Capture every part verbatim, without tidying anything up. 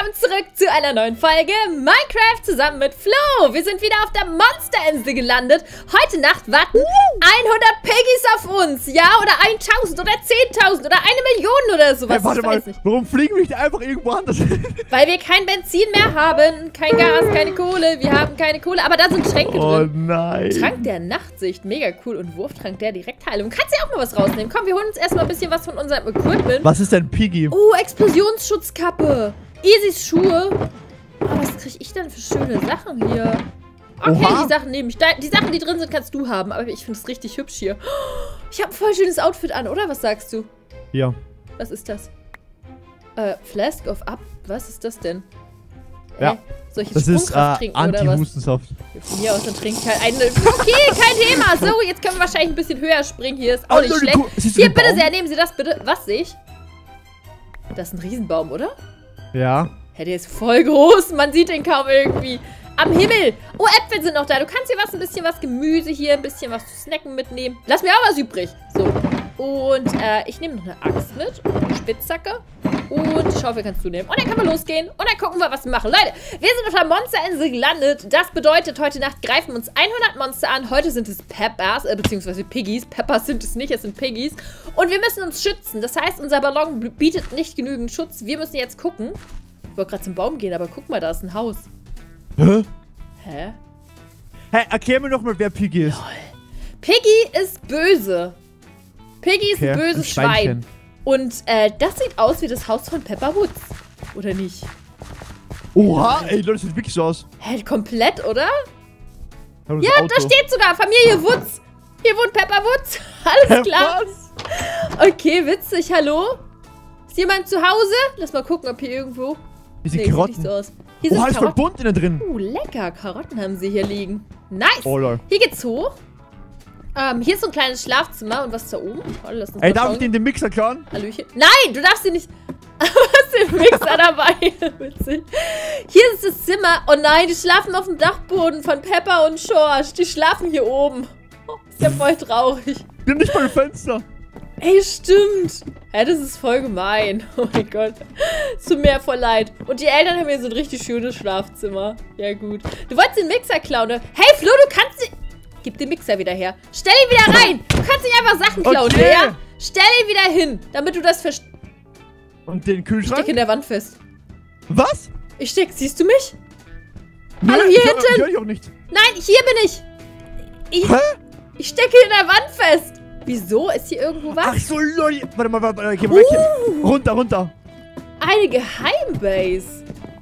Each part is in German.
willkommen zurück zu einer neuen Folge Minecraft zusammen mit Flo. Wir sind wieder auf der Monsterinsel gelandet. Heute Nacht warten hundert Piggies auf uns, ja? Oder tausend oder zehntausend oder eine Million oder sowas. Hey, warte mal, nicht. Warum fliegen wir nicht einfach irgendwo anders hin? Weil wir kein Benzin mehr haben, kein Gas, keine Kohle. Wir haben keine Kohle, aber da sind Schränke oh, drin. Oh nein. Trank der Nachtsicht, mega cool. Und Wurftrank der Direktheilung. Kannst du ja auch mal was rausnehmen. Komm, wir holen uns erstmal ein bisschen was von unserem Equipment. Was ist denn Piggy? Oh, Explosionsschutzkappe. Easys Schuhe. Oh, was kriege ich denn für schöne Sachen hier? Okay, Oha. die Sachen nehme ich. Die Sachen, die drin sind, kannst du haben. Aber ich finde es richtig hübsch hier. Ich habe ein voll schönes Outfit an, oder? Was sagst du? Ja. Was ist das? Äh, Flask of Up. Was ist das denn? Ja. Äh, soll ich jetzt Das ist äh, trinken, oder was? Anti-Hustensaft. Von mir aus, dann trinke ich halt eine. Okay, kein Thema. So, jetzt können wir wahrscheinlich ein bisschen höher springen. Hier ist auch nicht Oh, schlecht. siehst du Hier, den bitte Baum? sehr, nehmen Sie das bitte. Was sehe ich? Das ist ein Riesenbaum, oder? Ja. Hä, der ist voll groß. Man sieht den kaum irgendwie. Am Himmel. Oh, Äpfel sind noch da. Du kannst hier was, ein bisschen was Gemüse hier, ein bisschen was zu snacken mitnehmen. Lass mir auch was übrig. So. Und äh, ich nehme noch eine Axt mit. Und eine Spitzhacke. Und die Schaufel kannst du nehmen. Und dann können wir losgehen. Und dann gucken wir, was wir machen. Leute, wir sind auf der Monsterinsel gelandet. Das bedeutet, heute Nacht greifen uns hundert Monster an. Heute sind es Peppers, äh, beziehungsweise Piggies. Peppers sind es nicht, es sind Piggies. Und wir müssen uns schützen. Das heißt, unser Ballon bietet nicht genügend Schutz. Wir müssen jetzt gucken. Ich wollte gerade zum Baum gehen, aber guck mal, da ist ein Haus. Hä? Hä? Hey, erklär mir doch mal, wer Piggy ist. Piggy ist böse. Piggy ist Okay, ein böses ein Schwein. Schweinchen. Und äh, das sieht aus wie das Haus von Pepper Woods. Oder nicht? Oha, ey, Leute, das sieht wirklich so aus. Hä, komplett, oder? Ja, das Ja, Auto. da steht sogar Familie Woods. Hier wohnt Pepper Woods. Alles klar. Was? Okay, witzig. Hallo? Ist jemand zu Hause? Lass mal gucken, ob hier irgendwo... Hier sind Nee, sieht Karotten. nicht so aus. Hier sind Oha, ist voll Karotten. bunt innen drin. Uh, lecker. Karotten haben sie hier liegen. Nice. Oh, lol. Hier geht's hoch. Ähm, hier ist so ein kleines Schlafzimmer. Und was da oben? Oh, lass uns Ey, mal darf schauen. ich den den Mixer klauen? Hallöchen. Nein, du darfst sie nicht... Was ist der Mixer dabei? Witzig. Hier ist das Zimmer. Oh nein, die schlafen auf dem Dachboden von Pepper und George. Die schlafen hier oben. Oh, ist ja voll traurig. Nimm nicht mal Fenster. Ey, stimmt. Hä, das ist voll gemein. Oh mein Gott. Es tut mir ja voll leid. Und die Eltern haben hier so ein richtig schönes Schlafzimmer. Ja, gut. Du wolltest den Mixer klauen, ne? Hey, Flo, du kannst den... Gib den Mixer wieder her. Stell ihn wieder rein. Du kannst nicht einfach Sachen klauen, Okay. ja? Stell ihn wieder hin, damit du das verstehst. Und den Ich Kühlschrank? stecke in der Wand fest. Was? Ich steck, siehst du mich? Nö, Hallo, hier ich hör- hinten. Ich höre dich auch nicht. Nein, hier bin ich. Ich, Hä? ich stecke in der Wand fest. Wieso? Ist hier irgendwo was? Ach so, Leute. Warte mal, warte mal. Geh mal weg hier. Runter, runter. Eine Geheimbase.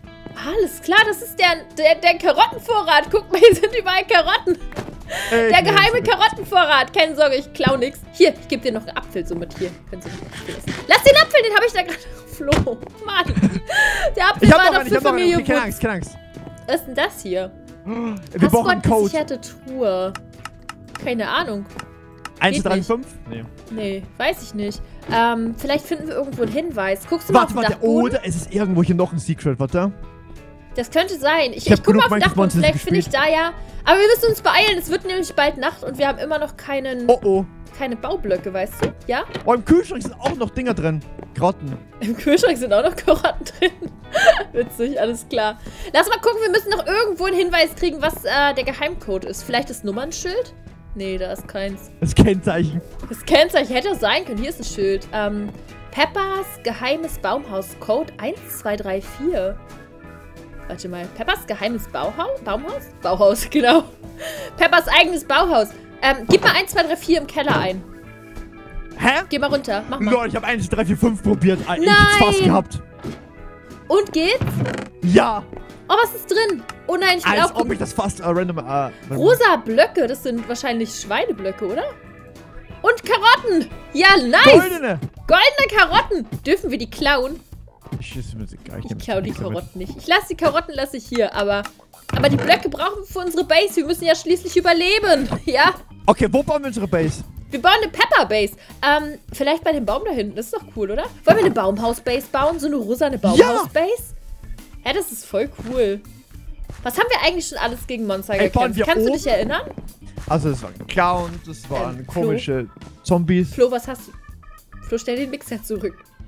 Alles klar, das ist der, der, der Karottenvorrat. Guck mal, hier sind überall Karotten. Ey, Der ich nehm's geheime mit. Karottenvorrat. Keine Sorge, ich klau nix. Hier, ich gebe dir noch einen Apfel so mit. Hier, können Sie den Apfel essen. Lass den Apfel, den habe ich da gerade... Flo, Mann. Der Apfel Ich hab war noch doch einen, ich für hab noch einen. Familie Okay, keine Woods. Angst, keine Angst. Was ist denn das hier? Wir brauchen einen Code. Passwortgesicherte Truhe. Keine Ahnung. eins, Geht drei, nicht. fünf? Nee. Nee, weiß ich nicht. Ähm, vielleicht finden wir irgendwo einen Hinweis. Guckst du mal Warte, auf den warte. Dachboden? Oder es ist irgendwo hier noch ein Secret, warte. Das könnte sein. Ich, Ich hab ich guck mal genug auf den Minecraft Dachboden. Monsters Vielleicht finde ich gespielt. da ja... Aber wir müssen uns beeilen. Es wird nämlich bald Nacht und wir haben immer noch keinen, Oh, oh. keine Baublöcke, weißt du? Ja? Oh, im Kühlschrank sind auch noch Dinger drin. Karotten. Im Kühlschrank sind auch noch Karotten drin. Witzig, alles klar. Lass mal gucken, wir müssen noch irgendwo einen Hinweis kriegen, was äh, der Geheimcode ist. Vielleicht das Nummernschild? Nee, da ist keins. Das Kennzeichen. Das Kennzeichen hätte es sein können. Hier ist ein Schild. Ähm, Peppers geheimes Baumhaus. Code eins zwei drei vier. Warte mal. Peppers geheimes Bauhaus? Baumhaus? Bauhaus, genau. Peppers eigenes Bauhaus. Ähm, gib mal eins zwei drei vier im Keller ein. Hä? Geh mal runter. Mach mal. Leute, ich habe eins, drei, vier, fünf probiert. Ah, Ich Nein. hab's fast gehabt. Und geht's? Ja. Oh, was ist drin? Oh nein, ich will Als auch... ob ich das fast äh, random... Äh, Rosa Blöcke, das sind wahrscheinlich Schweineblöcke, oder? Und Karotten! Ja, nice! Goldene. Goldene Karotten! Dürfen wir die klauen? Ich schieße mir gar nicht. Ich klau die Karotten nicht. Ich lasse die Karotten, lasse ich hier, aber... Aber die Blöcke brauchen wir für unsere Base. Wir müssen ja schließlich überleben. Ja? Okay, wo bauen wir unsere Base? Wir bauen eine Pepper-Base. Ähm, vielleicht bei dem Baum da hinten. Das ist doch cool, oder? Wollen wir eine Baumhaus-Base bauen? So eine rosane Baumhaus-Base? Ja, das ist voll cool. Was haben wir eigentlich schon alles gegen Monster Ey, bauen gekämpft? wir Kannst du oben? dich erinnern? Also, es waren Clowns, es waren Ähm, komische Zombies. Flo, was hast du? Flo, stell den Mixer zurück.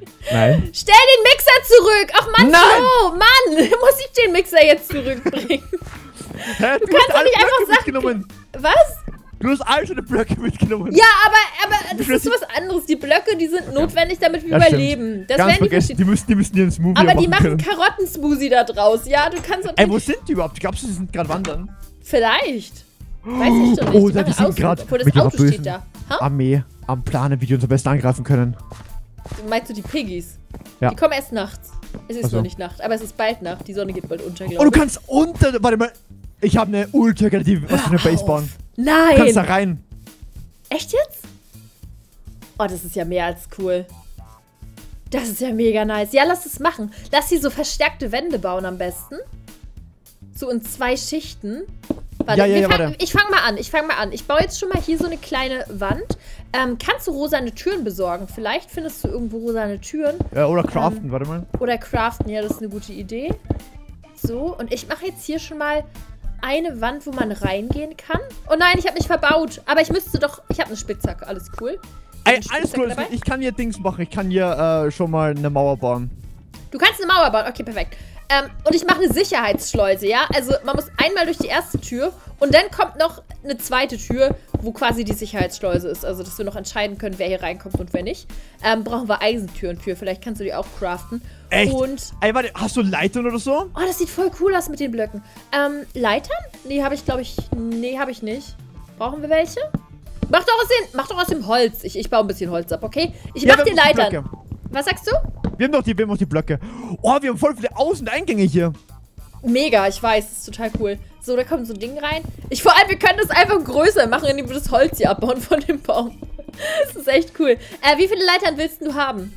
Nein. Stell den Mixer zurück! Ach Mann, Nein! Flo! Mann! Muss ich den Mixer jetzt zurückbringen? Hä? Du, kannst hast doch alle nicht einfach Blöcke sagen- mitgenommen. Was? Du hast alle schon die Blöcke mitgenommen. Ja, aber, aber das Wie ist viel- was anderes. Die Blöcke, die sind notwendig, damit wir Ja, stimmt. überleben. Das Ganz werden die vergessen, verstehen. die müssen, die müssen ihren Smoothie Aber die machen machen können. Karottensmoothie da draus. Ja, du kannst doch Ey, nicht. wo sind die überhaupt? Glaubst du, die sind gerade wandern? Vielleicht. Weiß ich doch nicht. Oh, Die da machen die sind Ausflug, gerade obwohl das mit ihrer Auto steht bösen da. Ha? Armee am Planen, wie die uns am besten angreifen können. Meinst du die Piggies? Ja. Die kommen erst nachts. Es ist Ach so. noch nicht Nacht, aber es ist bald Nacht. Die Sonne geht bald unter, Oh, du glaube ich. kannst unter... Warte mal. Ich habe eine ultra kreative... Was für eine Base bauen. Du kannst da Nein! rein. Echt jetzt? Oh, das ist ja mehr als cool. Das ist ja mega nice. Ja, lass es machen. Lass sie so verstärkte Wände bauen am besten. So in zwei Schichten. Warte, Ja, ja, wir ja, fang, warte. ich fange mal an. Ich fange mal an. Ich baue jetzt schon mal hier so eine kleine Wand. Ähm, kannst du rosane Türen besorgen? Vielleicht findest du irgendwo rosane Türen. Ja, oder craften, warte mal. Oder craften. Ja, das ist eine gute Idee. So, und ich mache jetzt hier schon mal eine Wand, wo man reingehen kann. Oh nein, ich habe mich verbaut. Aber ich müsste doch... Ich habe eine Spitzhacke. Alles cool. Ey, Eine alles Spitzhacke cool. dabei? Ich kann hier Dings machen. Ich kann hier äh, schon mal eine Mauer bauen. Du kannst eine Mauer bauen. Okay, perfekt. Ähm, und ich mache eine Sicherheitsschleuse, ja? Also man muss einmal durch die erste Tür und dann kommt noch eine zweite Tür, wo quasi die Sicherheitsschleuse ist. Also, dass wir noch entscheiden können, wer hier reinkommt und wer nicht. Ähm, brauchen wir Eisentüren für. Vielleicht kannst du die auch craften. Echt? Und, Ey, warte. Hast du Leitern oder so? oh, das sieht voll cool aus mit den Blöcken. Ähm, Leitern? Nee, habe ich, glaube ich, nee, habe ich nicht. Brauchen wir welche? Mach doch aus, den, mach doch aus dem Holz. Ich, ich baue ein bisschen Holz ab, okay? Ich Ja, mach wir dir haben noch die Leitern. Blöcke. Was sagst du? Wir haben noch die, wir haben noch die Blöcke. Oh, wir haben voll viele Außen- und Eingänge hier. Mega, ich weiß, das ist total cool. So, da kommt so ein Ding rein. Ich vor allem, wir können das einfach größer machen, indem wir das Holz hier abbauen von dem Baum. Das ist echt cool. Äh, wie viele Leitern willst du haben?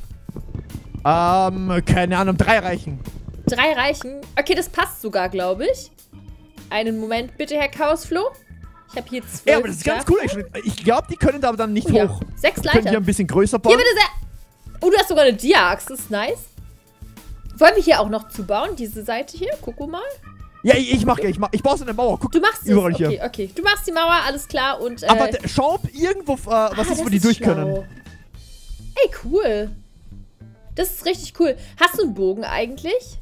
Ähm, keine Ahnung, drei reichen. Drei reichen? Okay, das passt sogar, glaube ich. Einen Moment bitte, Herr Chaosflo. Ich habe hier zwölf. Ja, aber das ist ganz cool eigentlich. Ich glaube, die können da aber dann nicht Oh, ja. hoch. Sechs Die können hier Leitern. ein bisschen größer bauen. Hier bitte sehr... Oh, du hast sogar eine Dia-Axt, das ist nice. Wollen wir hier auch noch zubauen, diese Seite hier? Guck mal. Ja, ich, ich mach ja, ich mach, ich baue so eine Mauer. Guck, Du machst es. überall Okay, hier. okay. Du machst die Mauer, alles klar. Und, äh, Aber warte, schau, ob irgendwo, äh, was ah, ist, das wo die durch schlau. können. Ey, cool. Das ist richtig cool. Hast du einen Bogen eigentlich?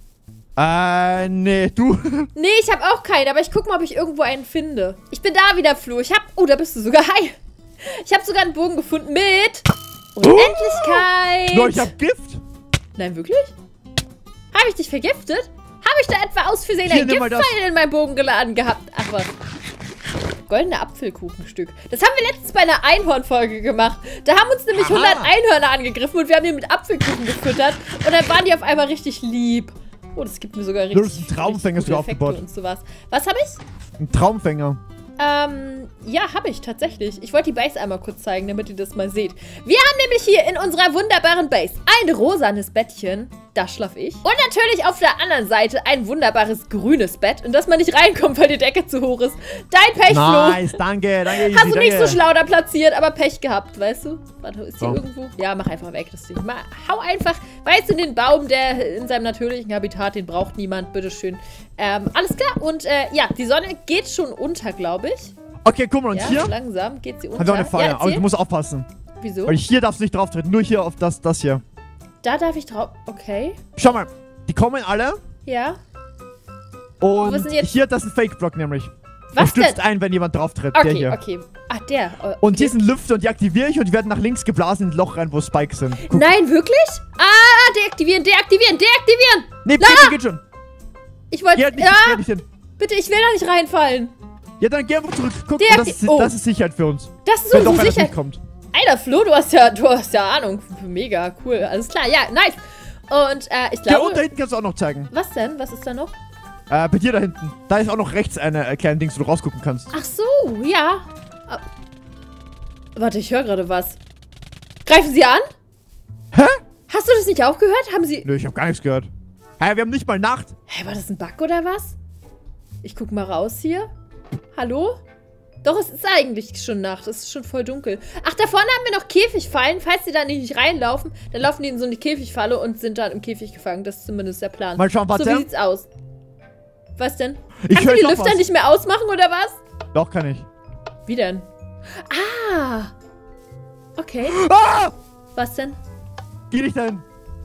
Äh, nee, du. Nee, ich habe auch keinen, aber ich guck mal, ob ich irgendwo einen finde. Ich bin da wieder, Flo. Ich hab... Oh, da bist du sogar. Hi. Ich habe sogar einen Bogen gefunden mit... Unendlichkeit. Nur, ich hab Gift. Nein, wirklich? Habe ich dich vergiftet? Habe ich da etwa aus Versehen Hier, ein nimm mal das. Giftpfeil in meinen Bogen geladen gehabt? Ach was. Goldene Apfelkuchenstück. Das haben wir letztens bei einer Einhornfolge gemacht. Da haben uns nämlich Aha. hundert Einhörner angegriffen und wir haben die mit Apfelkuchen gefüttert. Und dann waren die auf einmal richtig lieb. Oh, das gibt mir sogar richtig... Du hast einen Traumfänger richtig sogar gute Effekte aufgebaut. und sowas. Was habe ich? Ein Traumfänger. Ähm, ja, habe ich tatsächlich. Ich wollte die Base einmal kurz zeigen, damit ihr das mal seht. Wir haben nämlich hier in unserer wunderbaren Base ein rosanes Bettchen. Da schlaf ich. Und natürlich auf der anderen Seite ein wunderbares grünes Bett, in das man nicht reinkommt, weil die Decke zu hoch ist. Dein Pech, Flo. Nice, danke, danke. Easy, Hast du nicht danke. so schlau da platziert, aber Pech gehabt, weißt du? Warte, ist hier So. irgendwo? Ja, mach einfach weg, das Ding. Mal, hau einfach, weißt du, den Baum, der in seinem natürlichen Habitat, den braucht niemand, bitteschön. Ähm, alles klar. Und äh, ja, die Sonne geht schon unter, glaube ich. Okay, guck mal, und Ja, hier langsam geht sie unter. haben wir eine Falle, Ja, aber du erzähl. musst aufpassen. Wieso? Weil hier darfst du nicht drauf treten, nur hier auf das, das hier. Da darf ich drauf. Okay. Schau mal, die kommen alle Ja. und Was sind jetzt- hier, das ist ein Fake-Block nämlich. Was Der stützt denn? ein, wenn jemand drauf tritt, der Okay, hier. okay. Ach, der. Oh, Und okay. diesen Lüfter, und die aktiviere ich und die werden nach links geblasen in ein Loch rein, wo Spikes sind. Guck. Nein, wirklich? Ah, deaktivieren, deaktivieren, deaktivieren! Nee, Na! geht schon, geht schon. Ich wollte. Geh halt nicht, Ja, geh nicht hin. bitte, ich will da nicht reinfallen. Ja, dann geh einfach zurück. Guck, Deakti- das ist, oh. das ist Sicherheit für uns. Das ist Wenn doch unsere einer Sicherheit. durchkommt. Alter, Flo, du hast ja, du hast ja Ahnung. Mega cool. Alles klar. Ja, nice. Und äh, ich Ja, und da glaube. hinten kannst du auch noch zeigen. Was denn? Was ist da noch? Äh, bei dir da hinten. Da ist auch noch rechts eine äh, kleine Dings, wo du rausgucken kannst. Ach so, ja. Ah. Warte, ich höre gerade was. Greifen Sie an? Hä? Hast du das nicht auch gehört? Haben Sie. Nö, ich hab gar nichts gehört. Hä, wir haben nicht mal Nacht. Hä, war das ein Bug oder was? Ich guck mal raus hier. Hallo? Doch, es ist eigentlich schon Nacht. Es ist schon voll dunkel. Ach, da vorne haben wir noch Käfigfallen. Falls die da nicht reinlaufen, dann laufen die in so eine Käfigfalle und sind dann im Käfig gefangen. Das ist zumindest der Plan. Mal schauen, warte. So, wie sieht's aus? Was denn? Ich Kannst höre du die doch Lüfter was. nicht mehr ausmachen, oder was? Doch, kann ich. Wie denn? Ah! Okay. Ah! Was denn? Geh nicht dahin.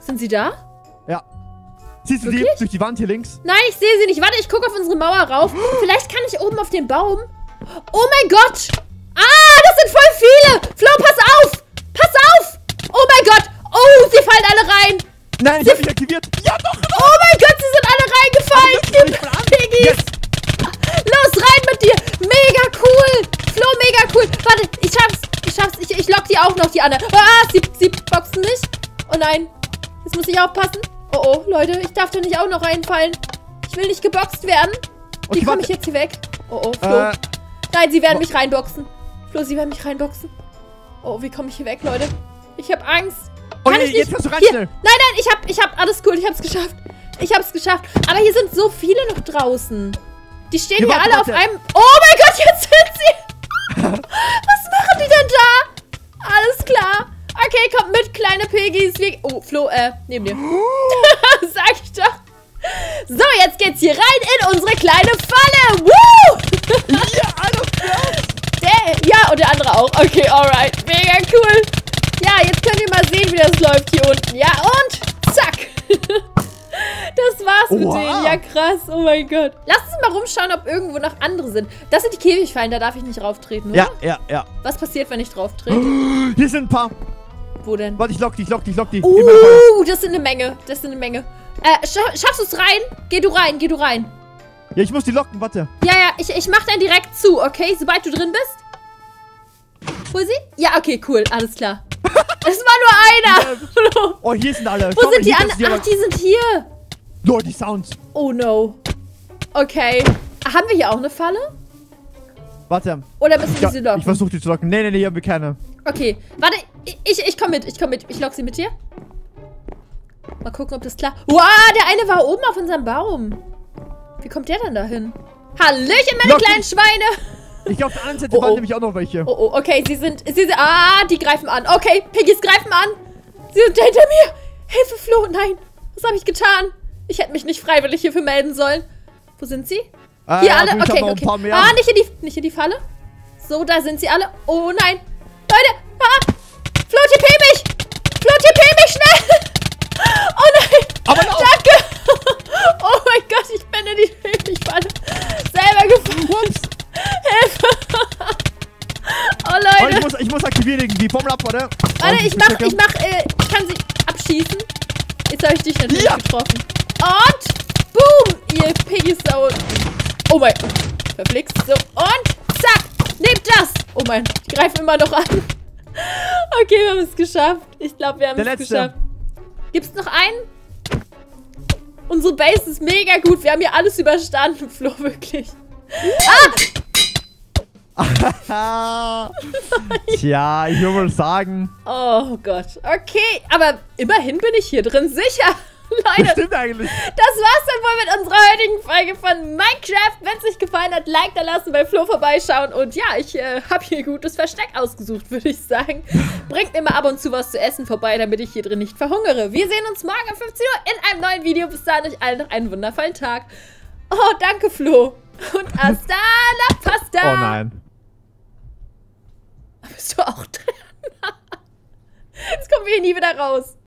Sind sie da? Ja. Siehst du Wirklich? die durch die Wand hier links? Nein, ich sehe sie nicht. Warte, ich gucke auf unsere Mauer rauf. Vielleicht kann ich oben auf den Baum. Oh mein Gott. Ah, das sind voll viele. Flo, pass auf. Pass auf. Oh mein Gott. Oh, sie fallen alle rein. Nein, ich sie hab mich aktiviert. Ja, doch. Oh mein Gott, sie sind alle reingefallen. Die Piggies. Yes. Los, rein mit dir. Mega cool. Flo, mega cool. Warte, ich schaff's. Ich schaff's. Ich, ich lock die auch noch, die anderen. Ah, sie, sie boxen nicht. Oh nein. Jetzt muss ich aufpassen. Oh, oh, Leute, ich darf da nicht auch noch reinfallen. Ich will nicht geboxt werden. Wie Okay, komme ich warte. jetzt hier weg? Oh, oh, Flo. Äh, Nein, sie werden wo- mich reinboxen. Flo, sie werden mich reinboxen. Oh, wie komme ich hier weg, Leute? Ich habe Angst. Oh, Kann nee, ich jetzt nicht- hast du rein hier. schnell. Nein, nein, ich hab, ich hab alles cool. Ich hab's geschafft. Ich hab's geschafft. Aber hier sind so viele noch draußen. Die stehen Hier, hier warte, alle auf warte. einem... Oh mein Gott, jetzt sind sie... Was machen die denn da? Alles klar. Okay, kommt mit, kleine Piggies. Wir... Oh, Flo, äh, neben dir. Sag ich doch. So, jetzt geht's hier rein in unsere kleine Falle. Woo! Ja, alles klar. Der, ja, und der andere auch. Okay, alright. Mega cool. Ja, jetzt könnt ihr mal sehen, wie das läuft hier unten. Ja, und zack. Das war's mit Wow. denen. Ja, krass. Oh mein Gott. Lass uns mal rumschauen, ob irgendwo noch andere sind. Das sind die Käfigfallen, da darf ich nicht rauftreten, oder? Ja, ja, ja. Was passiert, wenn ich drauf trete? Hier sind ein paar. Wo denn? Warte, ich lock die, ich lock die, ich lock die. Gib mir eine Falle. Uh, das sind eine Menge. Das sind eine Menge. Äh, scha schaffst du es rein? Geh du rein, geh du rein. Ja, ich muss die locken, warte. Ja, ja, ich, ich mach dann direkt zu, okay? Sobald du drin bist. Wo ist sie? Ja, okay, cool, alles klar. Es war nur einer. Oh, hier sind alle. Wo Schau mal, sind die hier kannst du anderen? die Ach, die sind hier. aber- Lord, die Sounds. Oh no. Okay. Haben wir hier auch eine Falle? Warte. Oder müssen wir Ja, sie locken? ich versuche die zu locken. Nee, nee, nee, hier haben wir keine. Okay, warte. Ich, ich, ich komm mit, ich komm mit. Ich lock sie mit dir. Mal gucken, ob das klar... Wow, der eine war oben auf unserem Baum. Wie kommt der denn da hin? Hallöchen, meine Lock kleinen ihn. Schweine. Ich glaube, auf der anderen Seite Oh, waren oh. nämlich auch noch welche. Oh, oh, okay, sie sind, sie sind, ah, die greifen an. Okay, Piggies greifen an. Sie sind hinter mir. Hilfe, Flo, nein. Was habe ich getan? Ich hätte mich nicht freiwillig hierfür melden sollen. Wo sind sie? Äh, Hier ja, alle? du, ich hab Okay, noch ein okay. paar mehr. Ah, nicht in, die, nicht in die Falle. So, da sind sie alle. Oh, nein. Leute, ah. Flo, T P mich. Flo, T P mich, schnell. Oh, nein. Aber noch. Danke. Oh mein Gott, ich bin in die Falle selber gefallen. Ups. Hilfe. Oh, Oh, Leute. ich, muss, ich muss aktivieren irgendwie. Formel ab, oder? Warte, ich mach, ich mach, äh, ich kann sie abschießen. Jetzt habe ich dich natürlich Ja. getroffen. Und, boom, ihr Piggies da unten. Oh mein, verflixt, so, und, zack, nehmt das. Oh mein, die greifen immer noch an. Okay, wir haben es geschafft. Ich glaube, wir haben Der es letzte. geschafft. Gibt's noch einen? Unsere Base ist mega gut. Wir haben hier alles überstanden, Flo, wirklich. Ah. Tja, ich würde mal sagen. Oh Gott. Okay, aber immerhin bin ich hier drin sicher. Das Leute, stimmt eigentlich. das war's dann wohl mit unserer heutigen Folge von Minecraft. Wenn es euch gefallen hat, Like da lassen, bei Flo vorbeischauen. Und ja, ich äh, habe hier gutes Versteck ausgesucht, würde ich sagen. Bringt mir mal ab und zu was zu essen vorbei, damit ich hier drin nicht verhungere. Wir sehen uns morgen um fünfzehn Uhr in einem neuen Video. Bis dahin euch allen noch einen wundervollen Tag. Oh, danke, Flo. Und hasta la pasta. Oh nein. Bist du auch drin? Jetzt kommen wir hier nie wieder raus.